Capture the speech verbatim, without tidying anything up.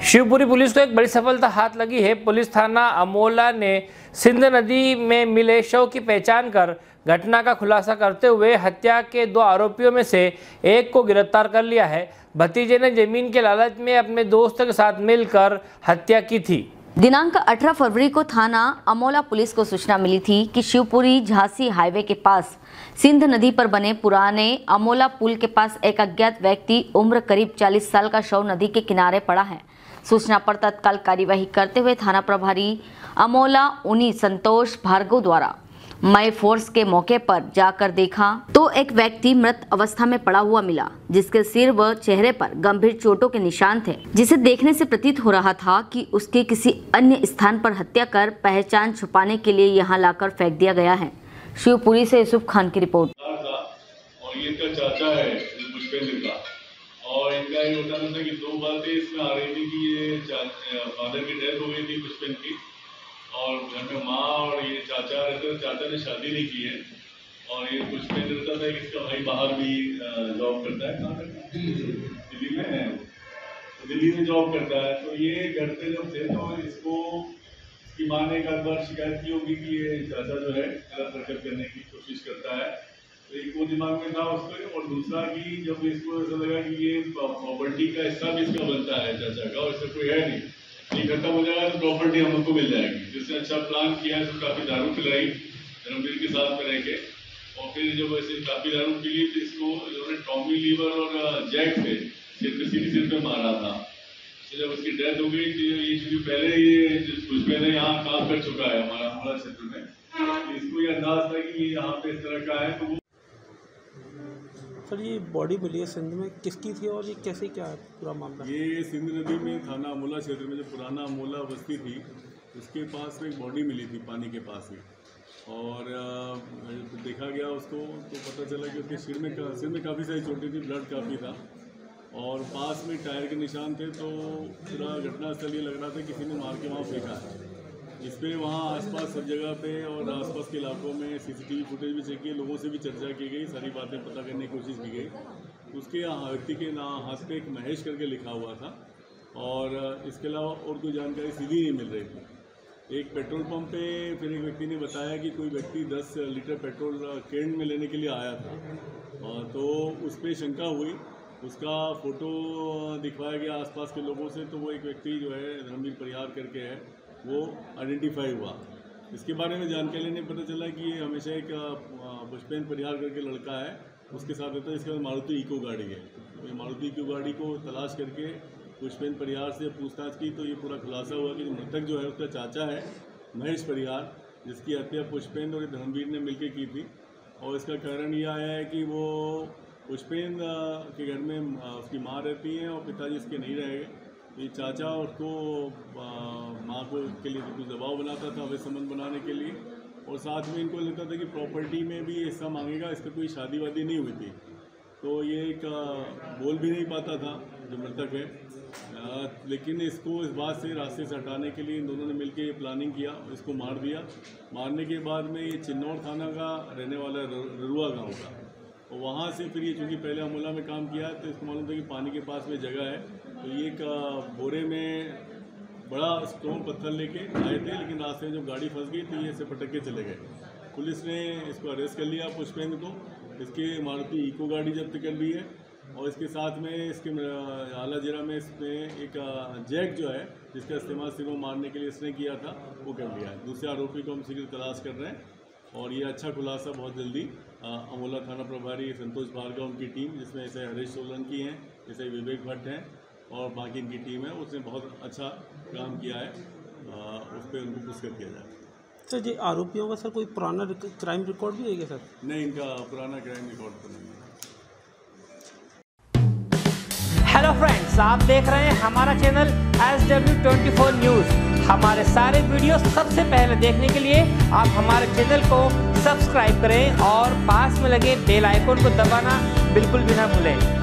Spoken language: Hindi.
शिवपुरी पुलिस को एक बड़ी सफलता हाथ लगी है। पुलिस थाना अमोला ने सिंध नदी में मिले शव की पहचान कर घटना का खुलासा करते हुए हत्या के दो आरोपियों में से एक को गिरफ्तार कर लिया है। भतीजे ने जमीन के लालच में अपने दोस्त के साथ मिलकर हत्या की थी। दिनांक अठारह फरवरी को थाना अमोला पुलिस को सूचना मिली थी कि शिवपुरी झांसी हाईवे के पास सिंध नदी पर बने पुराने अमोला पुल के पास एक अज्ञात व्यक्ति उम्र करीब चालीस साल का शव नदी के किनारे पड़ा है। सूचना पर तत्काल कार्यवाही करते हुए थाना प्रभारी अमोला उनी संतोष भार्गव द्वारा मई फोर्स के मौके पर जाकर देखा तो एक व्यक्ति मृत अवस्था में पड़ा हुआ मिला, जिसके सिर व चेहरे पर गंभीर चोटों के निशान थे, जिसे देखने से प्रतीत हो रहा था कि उसके किसी अन्य स्थान पर हत्या कर पहचान छुपाने के लिए यहां लाकर फेंक दिया गया है। शिवपुरी से यूसुफ खान की रिपोर्ट। और ये इनका चाचा है पुष्पेंद्र का, और इनका ये होता था कि दो बातें इसमें आ रही थी कि ये फादर की डेथ हो गई थी पुष्पेंद्र की, और घर में माँ और ये चाचा रहते थे। चाचा ने शादी नहीं की है, और ये पुष्पेंद्र रहता था कि इसका भाई बाहर भी जॉब करता है। कहाँ करता है? दिल्ली में है, तो दिल्ली में जॉब करता है। तो ये घर पे जब थे तो इसको इसकी माँ ने एक आध बार शिकायत की होगी कि ये चाचा जो है गलत हरकत करने की कोशिश करता है। तो एक वो दिमाग में था उसको, और दूसरा कि जब इसको ऐसा लगा कि ये प्रॉपर्टी का हिस्सा भी इसका बनता है चाचा का, और इससे कोई है नहीं, ये खत्म हो जाएगा तो प्रॉपर्टी हम लोग को मिल जाएगी। जिसने अच्छा प्लान किया है, तो काफी दारू पिलाई धर्मवीर के साथ में रह के, और फिर जब ऐसे काफी दारू पी ली तो इसको इन्होंने टॉमी लीवर और जैक से सिर पे सीधी सिर पे मारा था। तो जब उसकी डेथ हो गई तो ये चूंकि पहले ये पुष्पेंद्र यहाँ काम कर चुका है हमारा हमारा क्षेत्र में, तो इसको ये अंदाज था कि ये यहाँ पे इस तरह का है। तो वो सर ये बॉडी मिली है सिंध में, किसकी थी और ये कैसे क्या है पूरा मामला? ये सिंध नदी में थाना अमोला क्षेत्र में जो पुराना अमोला बस्ती थी उसके पास में एक बॉडी मिली थी पानी के पास ही, और जब देखा गया उसको तो पता चला कि उसके सिर में सिर में काफ़ी सारी चोटें थी, ब्लड काफ़ी था, और पास में टायर के निशान थे। तो पूरा घटनास्थल ये लग रहा था किसी ने मार के वहाँ फेंका है। इस पर वहाँ आसपास सब जगह पे और आसपास के इलाकों में सीसीटीवी फुटेज भी चेक किए, लोगों से भी चर्चा की गई, सारी बातें पता करने की कोशिश की गई। उसके व्यक्ति के ना हाथ पे एक महेश करके लिखा हुआ था, और इसके अलावा और कोई जानकारी सीधी नहीं मिल रही थी। एक पेट्रोल पंप पे फिर एक व्यक्ति ने बताया कि कोई व्यक्ति दस लीटर पेट्रोल कैन में लेने के लिए आया था, और तो उस पर शंका हुई, उसका फ़ोटो दिखवाया गया आसपास के लोगों से, तो वो एक व्यक्ति जो है धर्मवीर परिहार करके है वो आइडेंटिफाई हुआ। इसके बारे में जानकारी लेने पता चला कि ये हमेशा एक पुष्पेंद्र परिहार करके लड़का है, उसके साथ रहता है। इसके बाद मारुति इको गाड़ी है, तो ये मारुति इको गाड़ी को तलाश करके पुष्पेंद्र परिहार से पूछताछ की, तो ये पूरा खुलासा हुआ कि मृतक जो है उसका चाचा है महेश परिहार, जिसकी हत्या पुष्पेंद्र और धर्मवीर ने मिलकर की थी। और इसका कारण यह आया है कि वो पुष्पेंद्र के घर में उसकी माँ रहती है और पिताजी इसके नहीं रहे। ये चाचा उसको माँ को के लिए कुछ दबाव बनाता था वे संबंध बनाने के लिए, और साथ में इनको लगता था कि प्रॉपर्टी में भी हिस्सा मांगेगा। इसका कोई शादी वादी नहीं हुई थी, तो ये एक बोल भी नहीं पाता था जो मृतक है, आ, लेकिन इसको इस बात से रास्ते से हटाने के लिए इन दोनों ने मिलकर ये प्लानिंग किया, इसको मार दिया। मारने के बाद में ये चिन्नौर थाना का रहने वाला ररुआ गाँव का, और वहाँ से फिर ये चूँकि पहले अमोला में काम किया है तो इसको मालूम था कि पानी के पास में जगह है, तो ये एक बोरे में बड़ा स्टोन पत्थर लेके आए थे, लेकिन रास्ते में जब गाड़ी फंस गई तो ये ऐसे पटक के चले गए। पुलिस ने इसको अरेस्ट कर लिया पुष्पेंद्र को, इसके मारुति इको गाड़ी जब्त कर ली है, और इसके साथ में इसके आला जिला में इसमें एक जैक जो है जिसका इस्तेमाल सिर को मारने के लिए इसने किया था वो कर लिया है। दूसरे आरोपी को हम शीघ्र तलाश कर रहे हैं, और ये अच्छा खुलासा बहुत जल्दी अमोला थाना प्रभारी संतोष भार्गव उनकी टीम, जिसमें ऐसे हरीश सोलंकी हैं, जैसे विवेक भट्ट हैं और बाकी इनकी टीम है, उसने बहुत अच्छा काम किया है, उस पर उनको पुरस्कृत किया जाए। सर जी आरोपियों का सर कोई पुराना क्राइम रिकॉर्ड भी है क्या सर? नहीं, इनका पुराना क्राइम रिकॉर्ड तो नहीं है। हेलो फ्रेंड्स, आप देख रहे हैं हमारा channel S W twenty four news. हमारे सारे वीडियो सबसे पहले देखने के लिए आप हमारे चैनल को सब्सक्राइब करें और पास में लगे बेल आइकन को दबाना बिल्कुल भी ना भूलें।